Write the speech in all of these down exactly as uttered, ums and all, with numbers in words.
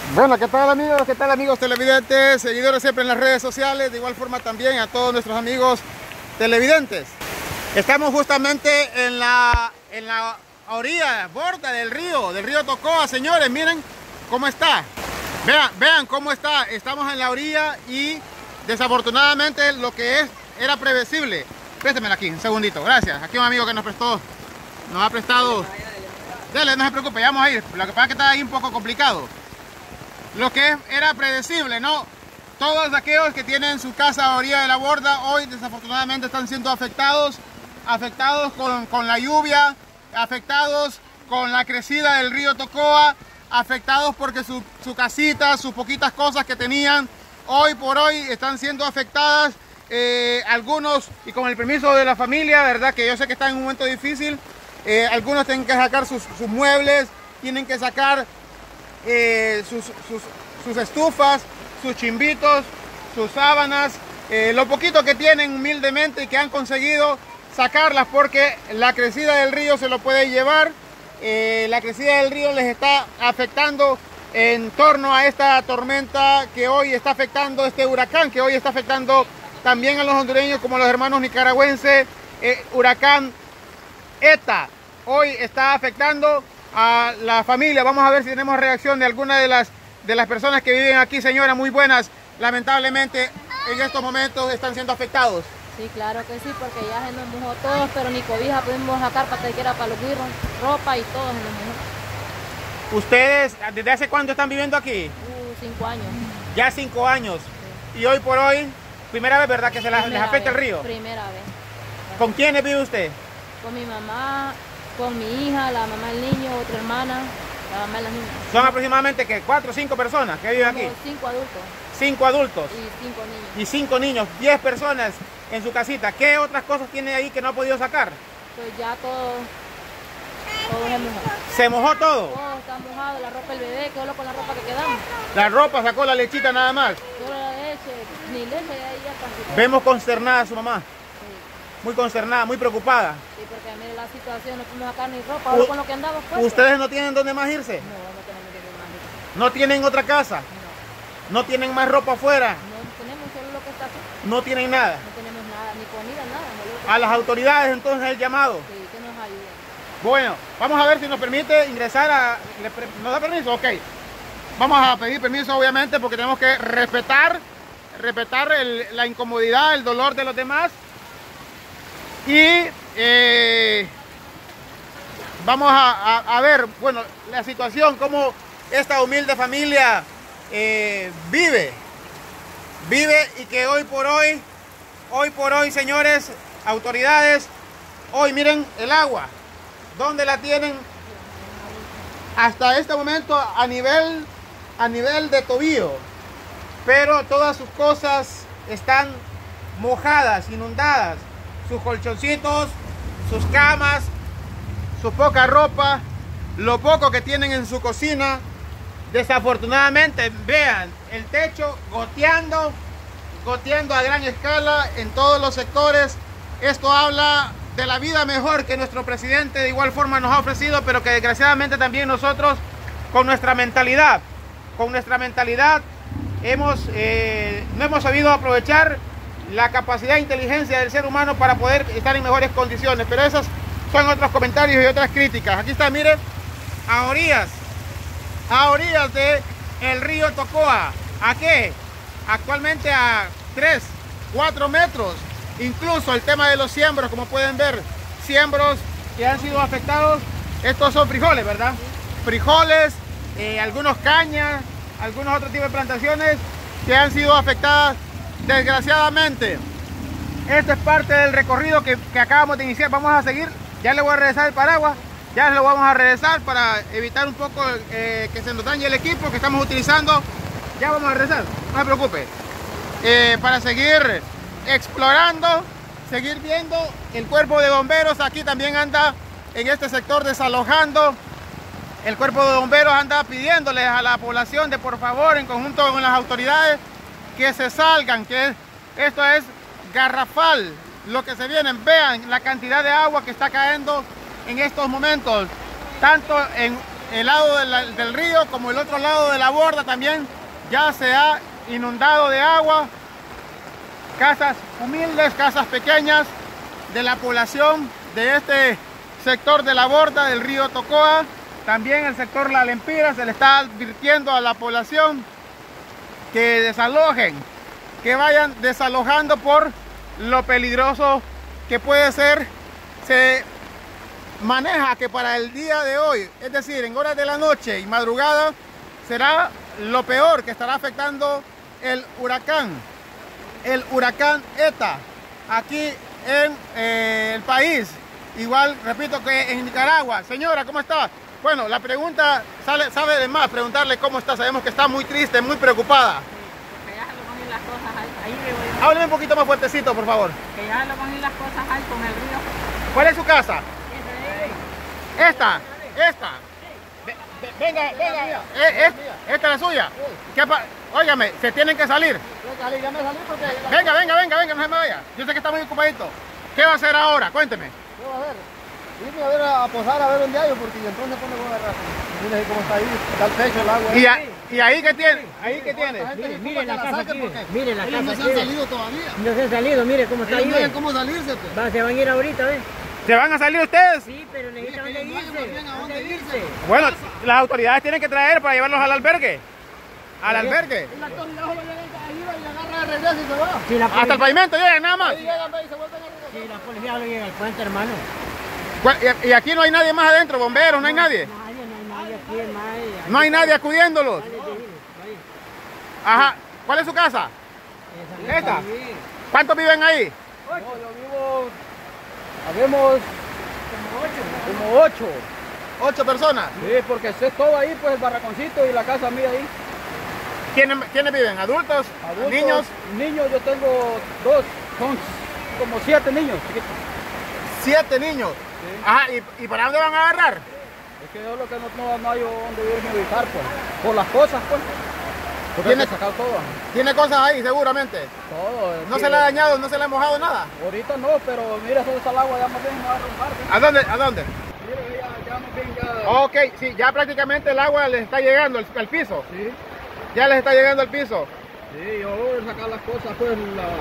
Bueno, ¿qué tal amigos? ¿Qué tal amigos televidentes? Seguidores siempre en las redes sociales, de igual forma también a todos nuestros amigos televidentes. Estamos justamente en la, en la orilla, borda del río, del río Tocoa, señores, miren cómo está. Vean, vean cómo está, estamos en la orilla y desafortunadamente lo que es, era previsible. Préstemela aquí, un segundito, gracias. Aquí un amigo que nos prestó, nos ha prestado. Dele, no se preocupe, ya vamos a ir. Lo que pasa es que está ahí un poco complicado. Lo que era predecible, ¿no? Todos aquellos que tienen su casa a orilla de la borda hoy desafortunadamente están siendo afectados, afectados con, con la lluvia, afectados con la crecida del río Tocoa, afectados porque su, su casita, sus poquitas cosas que tenían, hoy por hoy están siendo afectadas. Eh, algunos, y con el permiso de la familia, ¿verdad? Que yo sé que están en un momento difícil, eh, algunos tienen que sacar sus, sus muebles, tienen que sacar Eh, sus, sus, sus estufas, sus chimbitos, sus sábanas, eh, lo poquito que tienen humildemente y que han conseguido sacarlas porque la crecida del río se lo puede llevar. Eh, la crecida del río les está afectando en torno a esta tormenta que hoy está afectando, este huracán que hoy está afectando también a los hondureños como a los hermanos nicaragüenses. Eh, huracán ETA hoy está afectando a la familia. Vamos a ver si tenemos reacción de alguna de las de las personas que viven aquí. Señora, muy buenas. Lamentablemente en estos momentos están siendo afectados. Sí, claro que sí, porque ya se nos mojó todos, pero ni cobija pudimos sacar para que era para los guirros, ropa y todo se nos mojó. ¿Ustedes desde hace cuánto están viviendo aquí? Uh, cinco años. Ya cinco años. Sí. Y hoy por hoy, primera vez, ¿verdad? Que se la, les afecta vez, el río. Primera vez. ¿Con quiénes vive usted? Con mi mamá, con mi hija, la mamá del niño, otra hermana, la mamá de las niñas. Son aproximadamente que cuatro o cinco personas que viven Somos aquí. Cinco adultos. Cinco adultos. Y cinco niños. Y cinco niños, diez personas en su casita. ¿Qué otras cosas tiene ahí que no ha podido sacar? Pues ya todo, todo se mojó. ¿Se mojó todo? Todo está mojado, la ropa del bebé, quedó con la ropa que quedamos. La ropa, sacó la lechita nada más. Solo la leche, ni leche ahí ya casi. Vemos consternada a su mamá. Sí. Muy consternada, muy preocupada. Sí, porque mire la situación, no podemos sacar ni ropa, ahora con lo que andamos pues. ¿Ustedes no tienen dónde más irse? No, no tenemos que ir más irse. ¿No tienen otra casa? No. ¿No tienen más ropa afuera? No tenemos solo lo que está aquí. ¿No tienen nada? No tenemos nada, ni comida, nada. No A las autoridades entonces el llamado. Sí, que nos ayuden. Bueno, vamos a ver si nos permite ingresar a... ¿Nos da permiso? Ok. Vamos a pedir permiso obviamente porque tenemos que respetar, respetar el, la incomodidad, el dolor de los demás. Y eh, vamos a, a, a ver, bueno, la situación, cómo esta humilde familia eh, vive, vive y que hoy por hoy, hoy por hoy, señores, autoridades, hoy miren el agua, ¿dónde la tienen? Hasta este momento a nivel, a nivel de tobillo, pero todas sus cosas están mojadas, inundadas. Sus colchoncitos, sus camas, su poca ropa, lo poco que tienen en su cocina. Desafortunadamente, vean, el techo goteando, goteando a gran escala en todos los sectores. Esto habla de la vida mejor que nuestro presidente de igual forma nos ha ofrecido, pero que desgraciadamente también nosotros, con nuestra mentalidad, con nuestra mentalidad, hemos, eh, no hemos sabido aprovechar la capacidad e inteligencia del ser humano para poder estar en mejores condiciones. Pero esos son otros comentarios y otras críticas. Aquí está, miren, a orillas, a orillas de el río Tocoa. ¿A qué? Actualmente a tres, cuatro metros. Incluso el tema de los siembros, como pueden ver, siembros que han sido afectados. Estos son frijoles, ¿verdad? Frijoles, eh, algunos cañas, algunos otros tipos de plantaciones que han sido afectadas. Desgraciadamente, esto es parte del recorrido que, que acabamos de iniciar. Vamos a seguir, ya le voy a regresar el paraguas, ya lo vamos a regresar para evitar un poco eh, que se nos dañe el equipo que estamos utilizando. Ya vamos a regresar, no se preocupe. Eh, para seguir explorando, seguir viendo, el cuerpo de bomberos aquí también anda en este sector desalojando. El cuerpo de bomberos anda pidiéndoles a la población de por favor, en conjunto con las autoridades, que se salgan, que esto es garrafal lo que se viene. Vean la cantidad de agua que está cayendo en estos momentos, tanto en el lado de la, del río como el otro lado de la borda también ya se ha inundado de agua. Casas humildes, casas pequeñas de la población de este sector de la borda del río Tocoa. También el sector La Lempira se le está advirtiendo a la población que desalojen, que vayan desalojando por lo peligroso que puede ser. Se maneja que para el día de hoy, es decir, en horas de la noche y madrugada, será lo peor que estará afectando el huracán, el huracán ETA, aquí en eh, el país. Igual, repito, que en Nicaragua. Señora, ¿cómo está? Bueno, la pregunta sale, sabe de más preguntarle cómo está. Sabemos que está muy triste, muy preocupada. Que ya se lo van a ir las cosas ahí, ahí voy. Hábleme un poquito más fuertecito, por favor. Que ya lo van a ir las cosas ahí con el río. ¿Cuál es su casa? Esta, esta. Venga, venga. Eh, eh, esta es la suya. ¿Qué pa Óigame, se tienen que salir. Venga, venga, venga, venga, no se me vaya. Yo sé que está muy ocupadito. ¿Qué va a hacer ahora? Cuénteme. ¿Qué va a hacer? Irme a ver a posar a ver dónde hay, porque entonces pone buena raza. Mira cómo está ahí, está el techo, el agua. ¿Y, a, y ahí qué tiene? ¿Ahí qué tiene? Mire, Mire la casa aquí, mire la Ellos casa no se han aquí. salido todavía. No se han salido, mire cómo está Ellos ahí. no saben ve. cómo salirse, pues. Va, se van a ir ahorita, ¿ves? ¿Se van a salir ustedes? Sí, pero necesitan que dónde ellos no irse. hayan bien a ¿Dónde dónde irse? Bueno, las autoridades tienen que traer para llevarlos al albergue. Al albergue. Y la autoridad joven llega ahí va y la agarra de regreso y se va. Si la Hasta el policía, pavimento llegan nada más. Ahí llegan ve, y se vuelven a regresar. si la policía lo llega al puente, hermano. Y aquí no hay nadie más adentro, bomberos, no hay nadie. Nadie, no hay nadie aquí, hermano. No hay nadie acudiéndolos. Dale, dile, Ajá. ¿Cuál es su casa? vaya. ¿Esta? ¿Cuántos viven ahí? No, yo vivo, habemos como ocho. Ocho personas. Sí, porque es todo ahí, pues el barraconcito y la casa mía ahí. ¿Quiénes, quiénes viven? ¿Adultos? Adultos, ¿Niños? Niños, yo tengo dos, son como siete niños chiquitos. Siete niños. Sí. Ajá. ¿Y, ¿Y para dónde van a agarrar? Es que yo lo que no, no, no hay donde irme a ubicar, pues. Por las cosas, pues. Porque ¿Tiene- hay que sacar todo. Tiene cosas ahí, seguramente. Todo. es ¿No que se le ha dañado, no se le ha mojado nada? Ahorita no, pero mira, eso está el agua ya más bien me va a romper. ¿sí? ¿A dónde? ¿A dónde? Mira, ya, ya más bien ya. Ok, sí, ya prácticamente el agua les está llegando al, al piso. Sí, Ya les está llegando al piso. sí, yo voy a sacar las cosas, pues,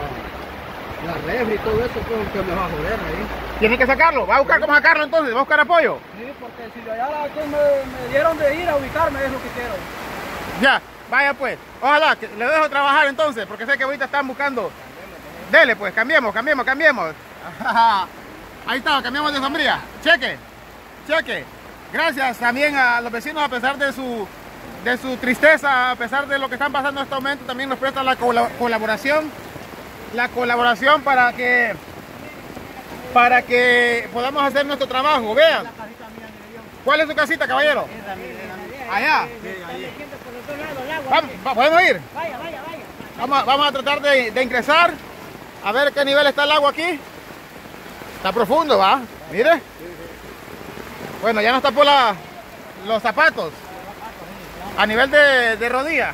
la, la refri y todo eso, pues, que me va a joder ahí. Tienen que sacarlo. ¿Va a buscar cómo sacarlo entonces? ¿Va a buscar apoyo? Sí, porque si allá la, que me, me dieron de ir a ubicarme es lo que quiero. Ya, vaya pues. Ojalá, que le dejo trabajar entonces, porque sé que ahorita están buscando. Dele pues, cambiemos, cambiemos, cambiemos. Ahí está, cambiamos de sombría. Cheque, cheque. Gracias también a los vecinos, a pesar de su, de su tristeza, a pesar de lo que están pasando en este momento, también nos prestan la colab- colaboración. La colaboración para que, para que podamos hacer nuestro trabajo. Vean. ¿Cuál es su casita, caballero? Allá. Vamos, va- ¿podemos ir? Vaya, vaya, vaya. Vamos, a- vamos a tratar de, de ingresar, a ver qué nivel está el agua aquí. Está profundo, ¿va? Mire. Bueno, ya nos tapó la, los zapatos. A nivel de, de rodilla.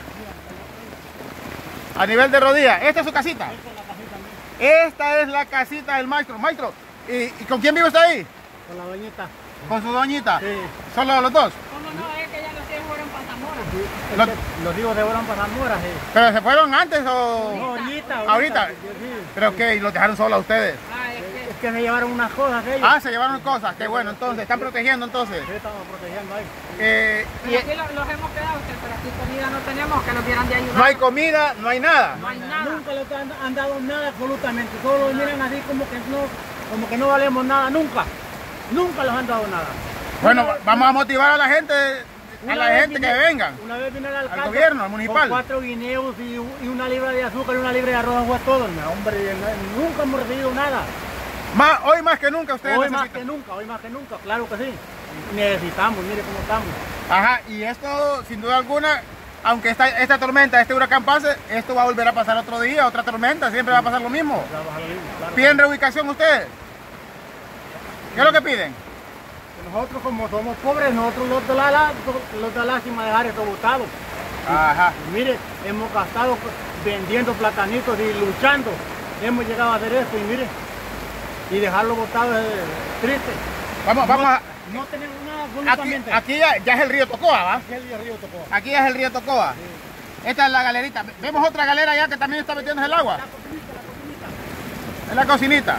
A nivel de rodilla. ¿Esta es su casita? Esta es la casita del maestro. Maestro, ¿y, y con quién vive usted ahí? Con la doñita. Con su doñita. Sí. ¿Solo los dos? ¿Cómo no? Es que ya los tienen fueron para Zamora. Los- Los hijos de Borán para Zamora, sí. ¿Pero se fueron antes o...? No, ahorita, ¿Ahorita? Sí. ¿Pero qué? ¿Y los dejaron solos a ustedes? Ah, es que Es que se llevaron unas cosas ellos. Ah, se llevaron cosas. Qué bueno, entonces. Están protegiendo entonces. Sí, estamos protegiendo ahí. Eh, pero aquí los, los hemos quedado, usted, pero aquí comida no tenemos, que nos dieran de ayuda. no hay comida, no hay nada. No hay nada. Nunca les han, han dado nada absolutamente. Solo miran así como que no, como que no valemos nada, nunca. Nunca les han dado nada. Bueno, Una- vamos a motivar a la gente, a una la vez gente que vine- vengan. Una vez vino el alcalde gobierno, al municipal. con cuatro guineos y, y una libra de azúcar y una libra de arroz fue todo. No, hombre, no- nunca hemos recibido nada. Más, hoy más que nunca ustedes Hoy más necesitan. que nunca, hoy más que nunca, claro que sí. Necesitamos, mire cómo estamos. Ajá, y esto, sin duda alguna, aunque esta, esta tormenta, este huracán pase, esto va a volver a pasar otro día, otra tormenta, siempre va a pasar lo mismo. Trabaja lo mismo, claro. ¿Piden reubicación ustedes? ¿Qué es lo que piden? Nosotros como somos pobres, nosotros los da, la, los da lástima dejar esto botado. Ajá. Mire, hemos gastado vendiendo platanitos y luchando. Hemos llegado a hacer esto y mire, y dejarlo botado es triste. Vamos, vamos a, No tenemos nada Aquí, absolutamente. aquí ya, ya es el río Tocoa, ¿va? Aquí es el río Tocoa. Aquí ya es el río Tocoa. Sí. Esta es la galerita. Vemos otra galera allá que también está metiéndose el agua. La cocinita, la cocinita. En la cocinita.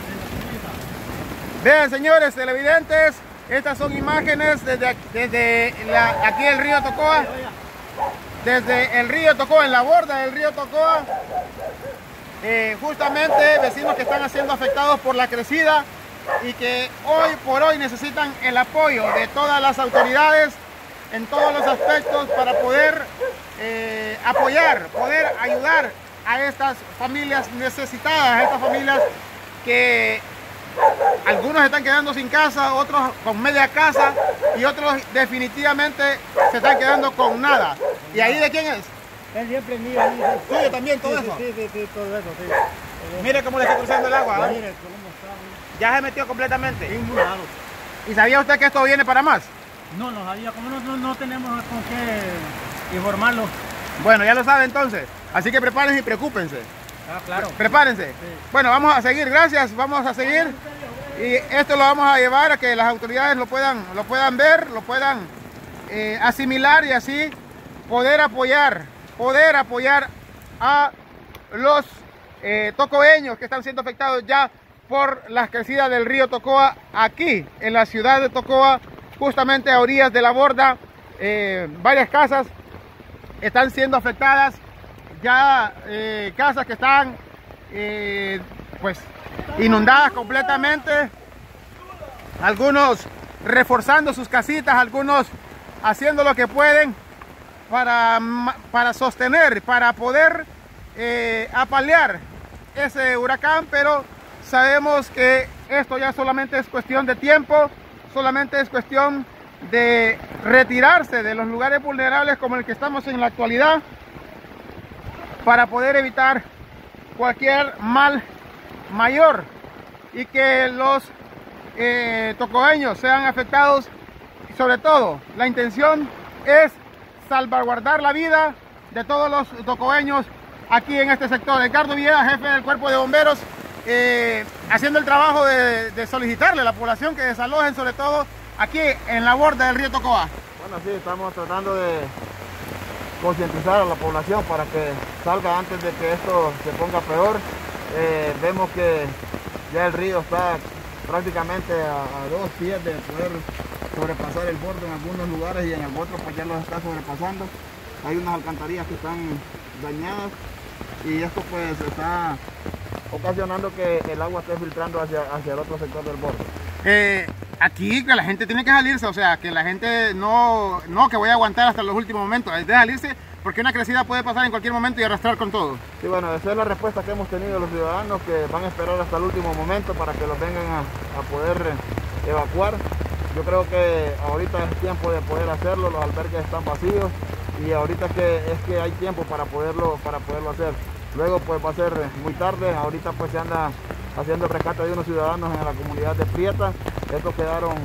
Vean, señores televidentes, estas son imágenes desde, desde la, aquí el río Tocoa. Desde el río Tocoa, en la borda del río Tocoa. Eh, justamente vecinos que están siendo afectados por la crecida y que hoy por hoy necesitan el apoyo de todas las autoridades en todos los aspectos para poder eh, apoyar, poder ayudar a estas familias necesitadas, a estas familias que algunos están quedando sin casa, otros con media casa y otros definitivamente se están quedando con nada. ¿Y ahí de quién es? Es siempre mío. Ahí, sí. ¿Tuyo también todo Sí, eso? Sí, sí, sí, todo eso, sí. Mire cómo le está cruzando el agua. ¿eh? Mire cómo está. Ya se metió completamente. Inundado. ¿Y sabía usted que esto viene para más? No, no sabía, como no, no, no tenemos con qué informarlo. Bueno, ya lo sabe entonces. Así que prepárense y preocúpense. Ah, claro. Prepárense. Sí. Bueno, vamos a seguir, gracias, vamos a seguir. Y esto lo vamos a llevar a que las autoridades lo puedan, lo puedan ver, lo puedan eh, asimilar y así poder apoyar, poder apoyar a los eh, tocoeños que están siendo afectados ya por las crecidas del río Tocoa aquí en la ciudad de Tocoa, justamente a orillas de la borda. Eh, varias casas están siendo afectadas, ya eh, casas que están eh, pues inundadas completamente, algunos reforzando sus casitas, algunos haciendo lo que pueden para, para sostener, para poder eh, apalear ese huracán, pero sabemos que esto ya solamente es cuestión de tiempo, solamente es cuestión de retirarse de los lugares vulnerables como el que estamos en la actualidad para poder evitar cualquier mal mayor y que los eh, tocoeños sean afectados. Sobre todo, la intención es salvaguardar la vida de todos los tocoeños aquí en este sector. Ricardo Villegas, jefe del Cuerpo de Bomberos, eh, haciendo el trabajo de, de solicitarle a la población que desalojen, sobre todo aquí en la borda del río Tocoa. Bueno, sí, estamos tratando de concientizar a la población para que salga antes de que esto se ponga peor. Eh, vemos que ya el río está prácticamente a, a dos pies de poder sobrepasar el borde en algunos lugares y en el otro pues ya los está sobrepasando. Hay unas alcantarillas que están dañadas y esto pues está ocasionando que el agua esté filtrando hacia, hacia el otro sector del borde. Eh, aquí que la gente tiene que salirse, o sea, que la gente no, no que voy a aguantar hasta los últimos momentos, es de salirse porque una crecida puede pasar en cualquier momento y arrastrar con todo. Sí, bueno, esa es la respuesta que hemos tenido los ciudadanos, que van a esperar hasta el último momento para que los vengan a, a poder evacuar. Yo creo que ahorita es tiempo de poder hacerlo, los albergues están vacíos y ahorita que es que hay tiempo para poderlo, para poderlo hacer. Luego pues va a ser muy tarde, ahorita pues se anda haciendo el rescate de unos ciudadanos en la comunidad de Prieta. Estos quedaron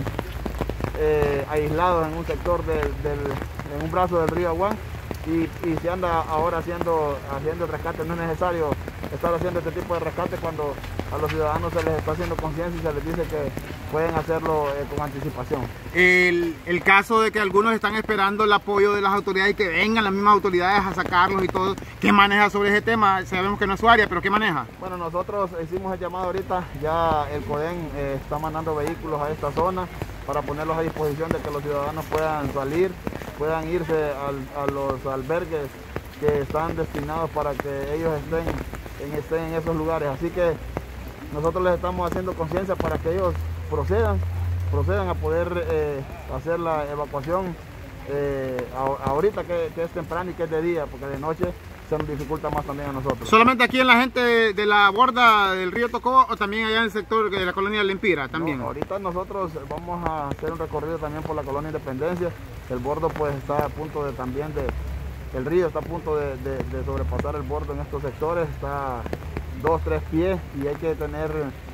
eh, aislados en un sector del, del, en un brazo del río Aguán y, y se anda ahora haciendo, haciendo el rescate. No es necesario estar haciendo este tipo de rescate cuando a los ciudadanos se les está haciendo conciencia y se les dice que pueden hacerlo eh, con anticipación. El, el caso de que algunos están esperando el apoyo de las autoridades y que vengan las mismas autoridades a sacarlos y todo, ¿qué maneja sobre ese tema? Sabemos que no es su área, pero ¿qué maneja? Bueno, nosotros hicimos el llamado ahorita, ya el CODEN eh, está mandando vehículos a esta zona para ponerlos a disposición de que los ciudadanos puedan salir, puedan irse al, a los albergues que están destinados para que ellos estén en, estén en esos lugares. Así que nosotros les estamos haciendo conciencia para que ellos procedan, procedan a poder eh, hacer la evacuación eh, a, ahorita que, que es temprano y que es de día, porque de noche se nos dificulta más también a nosotros. ¿Solamente aquí en la gente de la borda del río Tocoa o también allá en el sector de la colonia Lempira también? No, ahorita nosotros vamos a hacer un recorrido también por la colonia Independencia. El bordo pues está a punto de también de, el río está a punto de, de, de sobrepasar el bordo en estos sectores, está dos, tres pies y hay que tener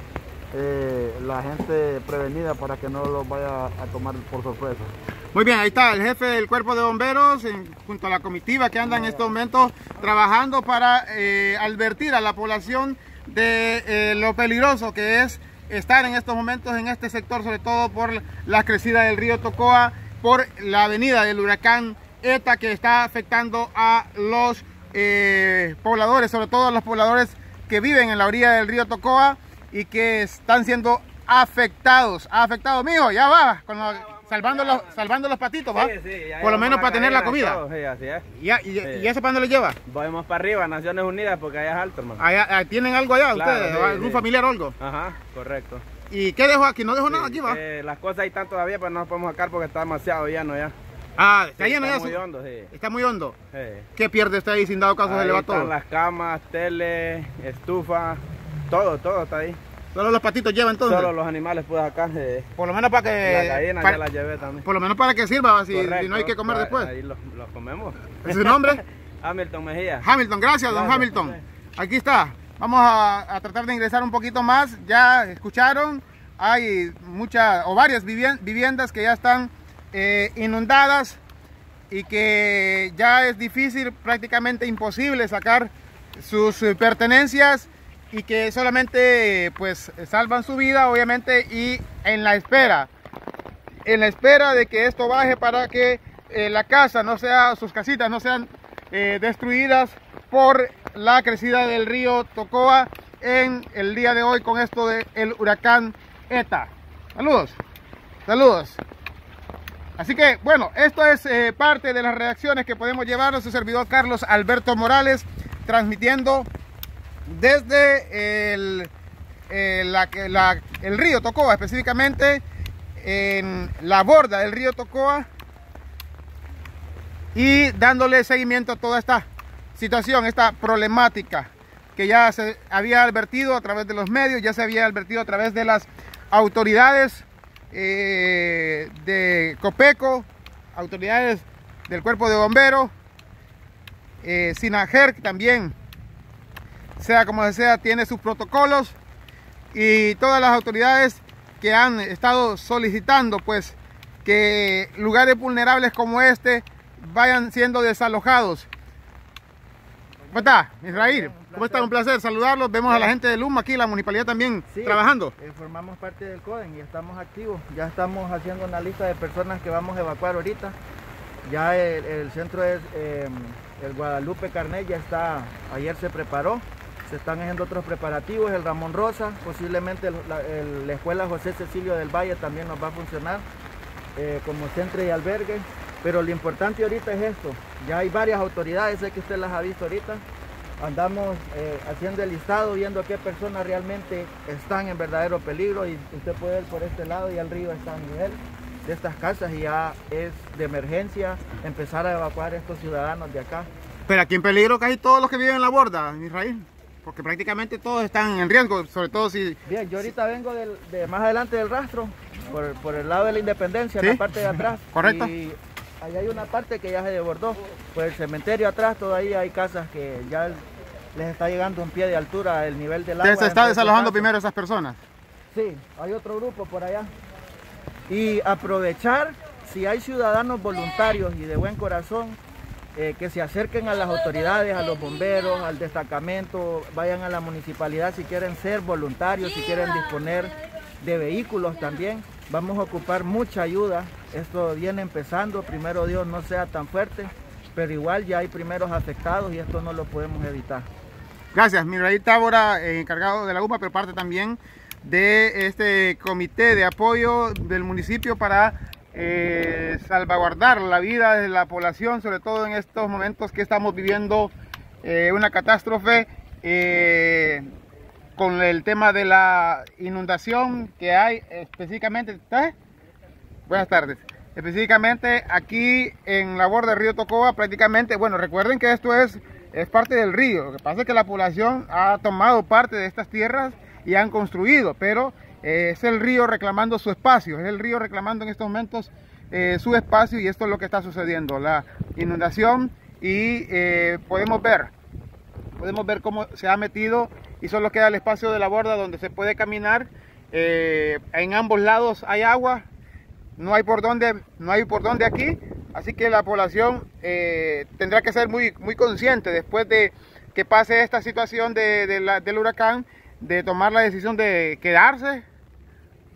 eh, la gente prevenida para que no los vaya a tomar por sorpresa. Muy bien, ahí está el jefe del Cuerpo de Bomberos en, junto a la comitiva que anda en estos momentos trabajando para eh, advertir a la población de eh, lo peligroso que es estar en estos momentos en este sector, sobre todo por la crecida del río Tocoa, por la avenida del huracán ETA, que está afectando a los eh, pobladores, sobre todo a los pobladores que viven en la orilla del río Tocoa y que están siendo afectados. Ha afectado, mijo, ya va, con los, salvando, los, salvando los patitos, ¿va? Sí, sí, por lo menos para tener la comida. Todo, sí, así es. ¿Y, y, sí. ¿Y eso para dónde le lleva? Vamos para arriba, Naciones Unidas, porque allá es alto, hermano. Allá, ¿tienen algo allá Claro, ustedes? sí, ¿Algún sí. familiar o algo? Ajá, correcto. ¿Y qué dejó aquí? ¿No dejó Sí, nada aquí, va? eh, las cosas ahí están todavía, pero no las podemos sacar porque está demasiado lleno ya. Ah, está Sí, lleno está ya. muy Su... hondo, sí. Está muy hondo. Sí. ¿Qué pierde usted ahí sin dado caso Ahí se le va están todo? las camas, tele, estufa, todo, todo está ahí. Solo los patitos llevan entonces. Solo los animales pude sacar. Eh, Por lo menos para que... la gallina para- ya la llevé también. Por lo menos para que sirva, si, Correcto, si no hay que comer ahí- después. Ahí los, los comemos. ¿Es su nombre? Hamilton Mejía. Hamilton, gracias, don Gracias, Hamilton. ok. Aquí está. Vamos a, a tratar de ingresar un poquito más. Ya escucharon, hay muchas o varias vivien- viviendas que ya están eh, inundadas y que ya es difícil, prácticamente imposible sacar sus eh, pertenencias y que solamente pues salvan su vida, obviamente, y en la espera, en la espera de que esto baje para que eh, la casa no sea, sus casitas no sean eh, destruidas por la crecida del río Tocoa en el día de hoy con esto del huracán ETA. Saludos, saludos. Así que bueno, esto es eh, parte de las reacciones que podemos llevar a su servidor Carlos Alberto Morales, transmitiendo desde el, eh, la, la, el río Tocoa, específicamente en la borda del río Tocoa, y dándole seguimiento a toda esta situación, esta problemática que ya se había advertido a través de los medios, ya se había advertido a través de las autoridades eh, de Copeco, autoridades del Cuerpo de Bomberos, eh, Sinajer también, sea como sea, tiene sus protocolos, y todas las autoridades que han estado solicitando pues que lugares vulnerables como este vayan siendo desalojados. ¿Cómo está, Israel? ¿Cómo está? Un placer saludarlos. Vemos a la gente de Luma aquí, la municipalidad también Sí, trabajando. eh, formamos parte del CODEN y estamos activos. Ya estamos haciendo una lista de personas que vamos a evacuar ahorita. Ya el, el centro es eh, el Guadalupe Carnet, ya está, ayer se preparó. Se están haciendo otros preparativos, el Ramón Rosa, posiblemente el- la, el- la escuela José Cecilio del Valle también nos va a funcionar eh, como centro y albergue. Pero lo importante ahorita es esto, ya hay varias autoridades, sé que usted las ha visto ahorita. Andamos eh, haciendo el listado, viendo qué personas realmente están en verdadero peligro, y usted puede ver por este lado y el río está a nivel de estas casas y ya es de emergencia empezar a evacuar a estos ciudadanos de acá. Pero aquí en peligro casi todos los que viven en la borda, Israel, porque prácticamente todos están en riesgo, sobre todo si... Bien, yo ahorita vengo del- de más adelante del rastro, por, por el lado de la Independencia, Sí, en la parte de atrás. correcto. Y ahí hay una parte que ya se desbordó. Por el cementerio atrás todavía hay casas que ya les está llegando un pie de altura el nivel del agua. Usted se está dentro de sus desalojando casas. primero a esas personas. Sí, hay otro grupo por allá. Y aprovechar, si hay ciudadanos voluntarios y de buen corazón, eh, que se acerquen a las autoridades, a los bomberos, al destacamento, vayan a la municipalidad si quieren ser voluntarios, si quieren disponer de vehículos también. Vamos a ocupar mucha ayuda. Esto viene empezando, primero Dios no sea tan fuerte, pero igual ya hay primeros afectados y esto no lo podemos evitar. Gracias, Israel Tábora, eh, encargado de la U M A, pero parte también de este comité de apoyo del municipio para eh, salvaguardar la vida de la población, sobre todo en estos momentos que estamos viviendo eh, una catástrofe eh, con el tema de la inundación que hay específicamente. ¿eh? Buenas tardes. Específicamente aquí en la borda del río Tocoa, prácticamente, bueno, recuerden que esto es, es parte del río. Lo que pasa es que la población ha tomado parte de estas tierras y han construido, pero eh, es el río reclamando su espacio, es el río reclamando en estos momentos eh, su espacio, y esto es lo que está sucediendo, la inundación, y eh, podemos ver, podemos ver cómo se ha metido y solo queda el espacio de la borda donde se puede caminar. Eh, en ambos lados hay agua. No hay por dónde, no hay por dónde aquí, así que la población eh, tendrá que ser muy, muy consciente después de que pase esta situación de, de la, del huracán, de tomar la decisión de quedarse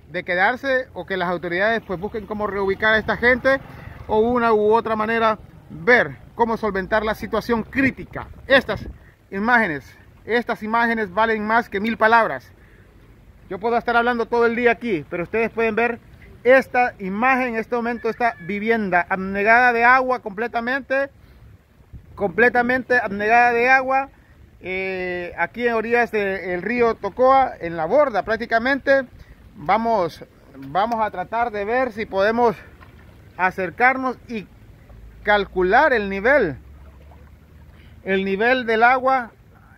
de quedarse o que las autoridades pues busquen cómo reubicar a esta gente o una u otra manera ver cómo solventar la situación crítica. Estas imágenes, estas imágenes valen más que mil palabras. Yo puedo estar hablando todo el día aquí, pero ustedes pueden ver esta imagen, en este momento, esta vivienda abnegada de agua completamente, completamente abnegada de agua, eh, aquí en orillas del río Tocoa, en la borda prácticamente. Vamos, vamos a tratar de ver si podemos acercarnos y calcular el nivel, el nivel del agua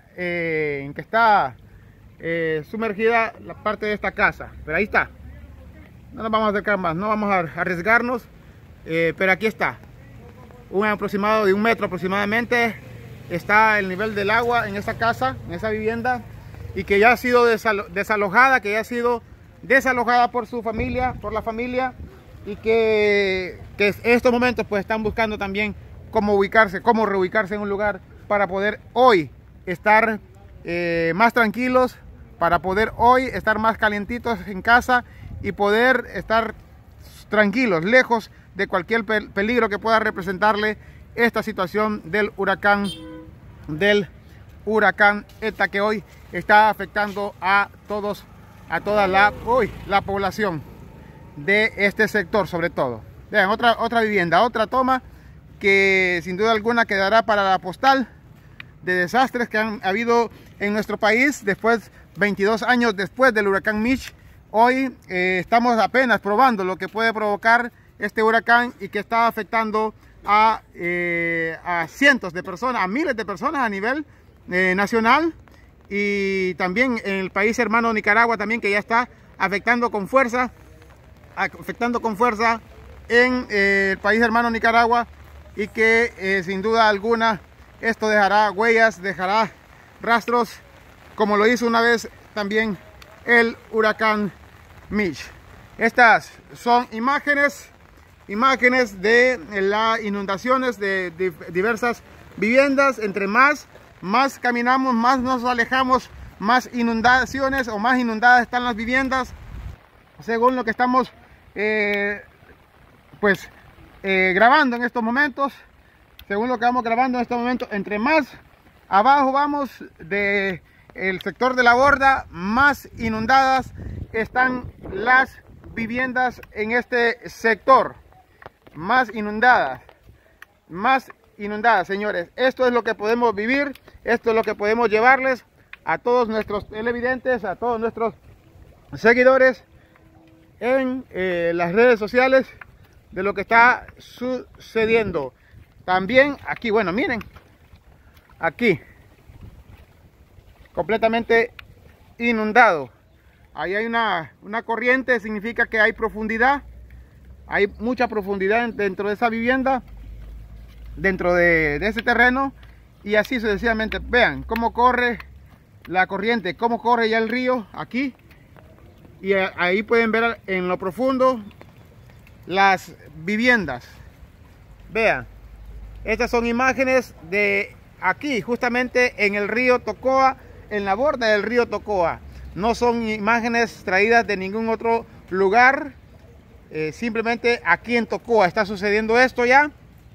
eh, en que está eh, sumergida la parte de esta casa. Pero ahí está. No nos vamos a acercar más, no vamos a arriesgarnos, eh, pero aquí está. Un aproximado de un metro aproximadamente está el nivel del agua en esa casa, en esa vivienda, y que ya ha sido desalo desalojada, que ya ha sido desalojada por su familia, por la familia, y que, que en estos momentos pues están buscando también cómo ubicarse, cómo reubicarse en un lugar para poder hoy estar eh, más tranquilos, para poder hoy estar más calientitos en casa y poder estar tranquilos, lejos de cualquier peligro que pueda representarle esta situación del huracán, del huracán ETA, que hoy está afectando a todos, a toda la, uy, la población de este sector sobre todo. Vean, otra, otra vivienda, otra toma que sin duda alguna quedará para la postal de desastres que han habido en nuestro país después, veintidós años después del huracán Mitch. Hoy eh, estamos apenas probando lo que puede provocar este huracán y que está afectando a, eh, a cientos de personas, a miles de personas a nivel eh, nacional, y también en el país hermano Nicaragua también, que ya está afectando con fuerza, afectando con fuerza en eh, el país hermano Nicaragua, y que eh, sin duda alguna esto dejará huellas, dejará rastros, como lo hizo una vez también el huracán Mitch. Estas son imágenes, imágenes de las inundaciones de, de diversas viviendas. Entre más, más caminamos, más nos alejamos, más inundaciones o más inundadas están las viviendas. Según lo que estamos eh, pues eh, grabando en estos momentos, según lo que vamos grabando en estos momentos, entre más abajo vamos de el sector de la borda, más inundadas están las viviendas en este sector, más inundadas, más inundadas, señores. Esto es lo que podemos vivir, esto es lo que podemos llevarles a todos nuestros televidentes, a todos nuestros seguidores en eh, las redes sociales de lo que está sucediendo. También aquí, bueno, miren, aquí completamente inundado. Ahí hay una, una corriente, significa que hay profundidad, hay mucha profundidad dentro de esa vivienda, dentro de, de ese terreno, y así sucesivamente. Vean cómo corre la corriente, cómo corre ya el río aquí, y ahí pueden ver en lo profundo las viviendas. Vean, estas son imágenes de aquí, justamente en el río Tocoa, en la borda del río Tocoa. No son imágenes traídas de ningún otro lugar, eh, simplemente aquí en Tocoa está sucediendo esto ya,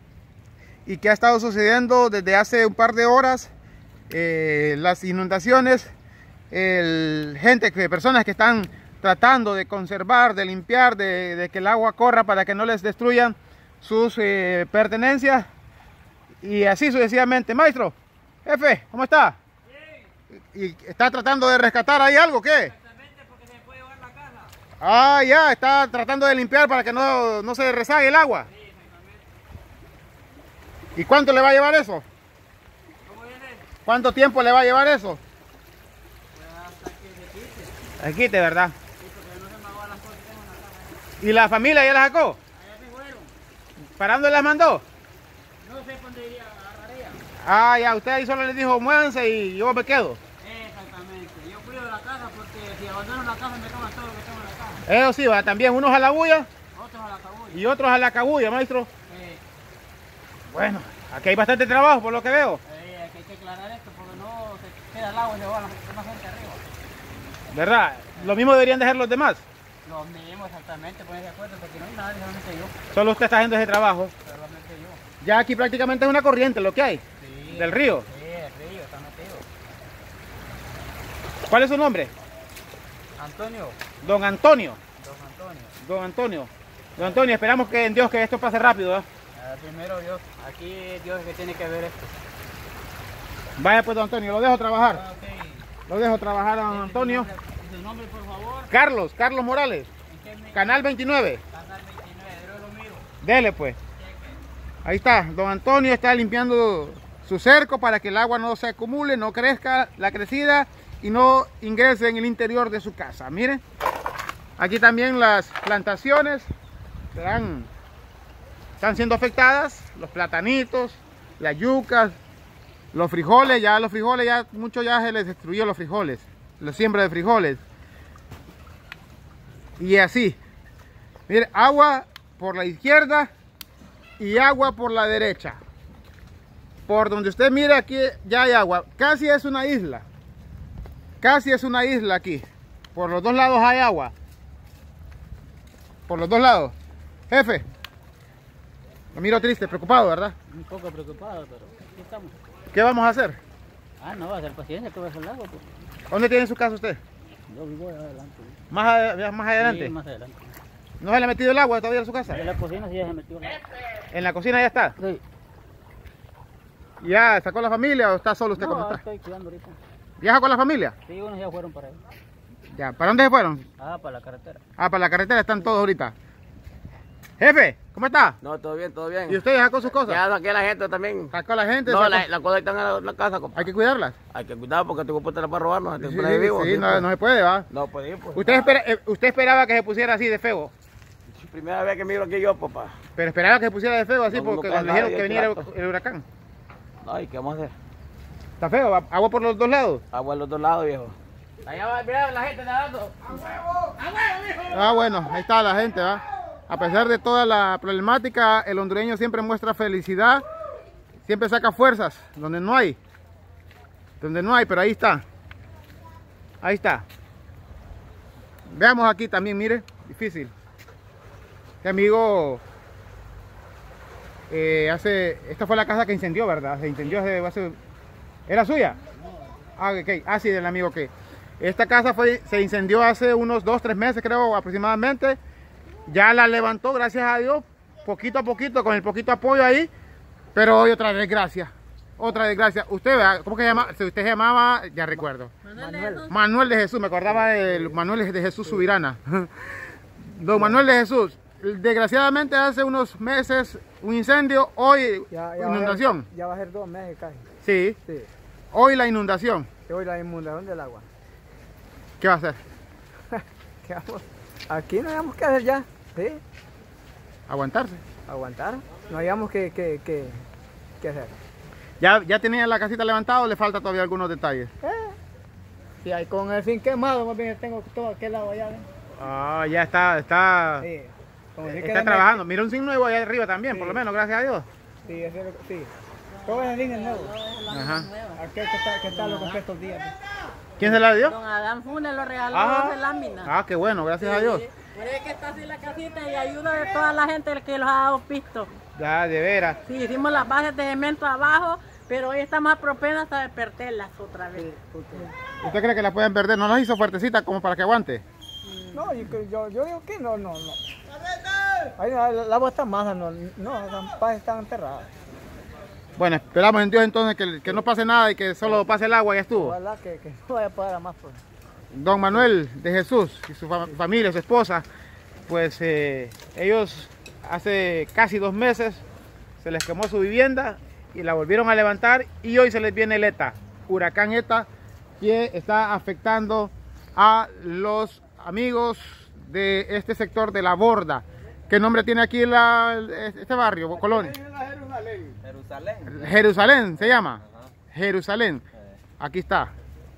y que ha estado sucediendo desde hace un par de horas. Eh, las inundaciones, el, gente, que, personas que están tratando de conservar, de limpiar, de, de que el agua corra para que no les destruyan sus eh, pertenencias, y así sucesivamente. Maestro, jefe, ¿cómo está? ¿Y está tratando de rescatar ahí algo? ¿Qué? Exactamente, porque se puede llevar la casa. Ah, ya, está tratando de limpiar para que no, no se rezague el agua. Sí, exactamente. ¿Y cuánto le va a llevar eso? ¿Cómo viene? ¿Cuánto tiempo le va a llevar eso? Pues hasta que se quite. Se quite, ¿verdad? Sí, porque no se me ahogan las cosas que tengo en la casa. ¿Y la familia ya la sacó? Allá se fueron. ¿Para dónde las mandó? No sé dónde iría, agarraría. Ah, ya, usted ahí solo les dijo, muévanse y yo me quedo. Exactamente. Yo cuido de la casa porque si abandono la casa me toman todo lo que tengo en la casa. Eso sí, va, también unos a la bulla Otros a la cabulla. y otros a la cabulla, maestro. Eh, Bueno, aquí hay bastante trabajo por lo que veo. eh, que hay que aclarar esto porque no se queda el agua y se va la más gente arriba. ¿Verdad? Lo mismo deberían dejar los demás. Lo mismo exactamente, poner de acuerdo, porque no hay nadie, solamente yo. Solo usted está haciendo ese trabajo. Solamente yo. Ya aquí prácticamente es una corriente lo que hay. Sí, del río. Sí, el río, está metido. ¿Cuál es su nombre? Antonio. Don Antonio. Don Antonio. Don Antonio. Don Antonio, esperamos que en Dios que esto pase rápido, ¿eh? Ah, primero Dios, aquí Dios es que tiene que ver esto. Vaya pues, don Antonio, lo dejo trabajar. Ah, ok. Lo dejo trabajar a don Antonio. ¿Y su nombre, por favor? Carlos, Carlos Morales. ¿En qué me... Canal veintinueve. Canal veintinueve, yo lo miro. Dele pues. Ahí está, don Antonio está limpiando su cerco para que el agua no se acumule, no crezca la crecida y no ingrese en el interior de su casa. Miren, aquí también las plantaciones están, están siendo afectadas, los platanitos, las yucas, los frijoles, ya los frijoles, ya mucho ya se les destruyó los frijoles, la siembra de frijoles. Y así, mire, agua por la izquierda y agua por la derecha. Por donde usted mire aquí ya hay agua, casi es una isla. Casi es una isla aquí. Por los dos lados hay agua. Por los dos lados. Jefe, me miro triste, preocupado, ¿verdad? Un poco preocupado, pero aquí estamos. ¿Qué vamos a hacer? Ah, no, va a ser paciencia, todo eso el agua. Pues. ¿Dónde tiene su casa usted? Yo vivo adelante. ¿Más, a- más adelante? Sí, más adelante. ¿No se le ha metido el agua todavía a su casa? En la cocina sí ya se metió. el agua. ¿En la cocina ya está? Sí. ¿Ya está con la familia o está solo usted? No, ¿Cómo está? estoy cuidando ahorita. ¿Viaja con la familia? Sí, unos ya fueron para ahí. Ya, ¿para dónde se fueron? Ah, para la carretera. Ah, para la carretera están todos ahorita. Jefe, ¿cómo está? No, todo bien, todo bien. ¿Y usted ya sacó sus cosas? Ya saqué a la gente también. ¿Sacó a la gente? No, sacó- la, la cosa están en la, la casa, compa. Hay que cuidarlas. Hay que cuidar porque tu puta la para robarnos. Sí, Sí, por ahí vivo. sí, aquí, no, pues. no se puede, ¿va? No, pues, sí, pues. ¿Usted, espera- eh, usted esperaba que se pusiera así de feo, Primera vez que miro aquí yo, papá. pero esperaba que se pusiera de feo así No, porque nunca cuando dijeron nadie, que viniera el, claro. el huracán. Ay, ¿qué vamos a hacer? Está feo, ¿va? Agua por los dos lados. Agua en los dos lados, viejo. Allá va, mira la gente nadando. Ah, bueno, ahí está la gente, ¿va? A pesar de toda la problemática, el hondureño siempre muestra felicidad, siempre saca fuerzas, donde no hay, donde no hay, pero ahí está, ahí está. Veamos aquí también, mire, difícil. Este amigo, eh, hace, esta fue la casa que incendió, ¿verdad? Se incendió hace, hace ¿era suya? Ah, ok, ah, sí, del amigo que. Esta casa fue, se incendió hace unos dos, tres meses, creo, aproximadamente. Ya la levantó, gracias a Dios, poquito a poquito, con el poquito apoyo ahí. Pero hoy otra desgracia, otra desgracia. Usted, ¿verdad? ¿Cómo que se llama? Si usted se llamaba, ya recuerdo. Manuel. Manuel de Jesús, me acordaba de Manuel de Jesús Subirana. Don Manuel de Jesús, desgraciadamente hace unos meses un incendio, hoy Ya, ya inundación. Va a ser, ya va a ser dos meses casi. Sí, Sí. hoy la inundación. Y hoy la inundación del agua. ¿Qué va a hacer? ¿Qué vamos? Aquí no hayamos que hacer ya. Sí. Aguantarse. Aguantar. No hayamos que, que, que, que hacer. ¿Ya, ya tenía la casita levantada o le falta todavía algunos detalles? Si hay con el fin quemado, más bien tengo todo aquel lado allá. ¿ven? Ah, ya está, está, Sí. Como si está queda trabajando. Mira un zinc nuevo allá arriba también, por lo menos, gracias a Dios. Sí, ese es lo que- sí. Todo ese fin es nuevo. Ajá. Aquel que está, que está lo compré estos días. ¿Quién se la dio? Don Adán Funes lo regaló Ah. doce láminas. Ah, qué bueno, gracias a Dios. Por eso es que está así la casita y ayuda de toda la gente que los ha dado pisto. Ya, de veras. Sí, hicimos las bases de cemento abajo, pero hoy está más propensa a despertarlas otra vez. ¿Usted cree que la pueden perder? ¿No las hizo fuertecitas como para que aguante? No, yo, yo, yo digo que no, no, no. Ahí no, el agua está masa, no, no, las pajas están enterradas. Bueno, esperamos en Dios entonces que, que no pase nada y que solo pase el agua y ya estuvo. Ojalá que, que no vaya a pagar a más. Pues. Don Manuel de Jesús y su fam- familia, su esposa, pues eh, ellos hace casi dos meses se les quemó su vivienda y la volvieron a levantar y hoy se les viene el ETA, huracán ETA, que está afectando a los amigos de este sector de La Borda. ¿Qué nombre tiene aquí la, este barrio, Colonia? Jerusalén. Jerusalén se llama. Jerusalén. Aquí está.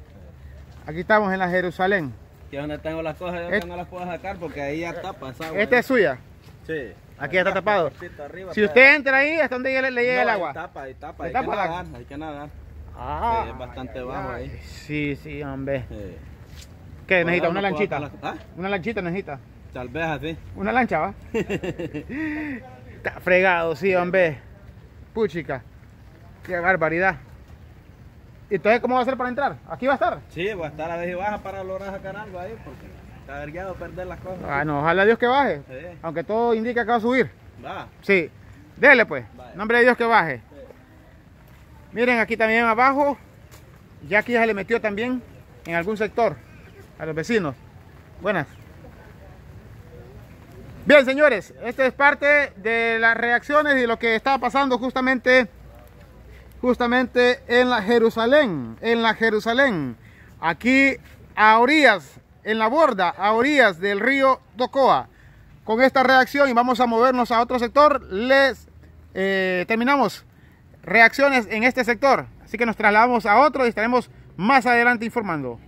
Aquí estamos en la Jerusalén. Aquí es donde tengo las cosas, yo Et- que no las puedo sacar porque ahí ya tapa esa agua. Esta es suya. Sí. Aquí ya está tapado. Cortito arriba, Si pero- usted entra ahí, ¿hasta dónde le, le llega No, el ahí agua? tapa, ahí tapa, ¿Le hay tapa que el agua? nadar, hay que nadar. Ah, Sí, es bastante bajo ahí. Sí, sí, hombre. Sí. ¿Qué necesita? ¿Una No puedo lanchita? sacar las- ¿Ah? Una lanchita necesita. Tal vez así. Una lancha, ¿va? Está fregado, sí, hombre. Puchica. Qué barbaridad. ¿Y entonces cómo va a ser para entrar? ¿Aquí va a estar? Sí, voy a estar a ver si baja para lograr sacar algo ahí, porque está vergueado perder las cosas. Ah, no, ojalá Dios que baje. Sí. Aunque todo indica que va a subir. Va. Sí. Dele pues. Vaya. Nombre de Dios que baje. Sí. Miren aquí también abajo. Ya aquí ya se le metió también en algún sector a los vecinos. Buenas. Bien, señores, esta es parte de las reacciones y lo que está pasando justamente justamente en la Jerusalén, en la Jerusalén, aquí a orillas, en la borda, a orillas del río Docoa. Con esta reacción y vamos a movernos a otro sector, les eh, terminamos reacciones en este sector, así que nos trasladamos a otro y estaremos más adelante informando.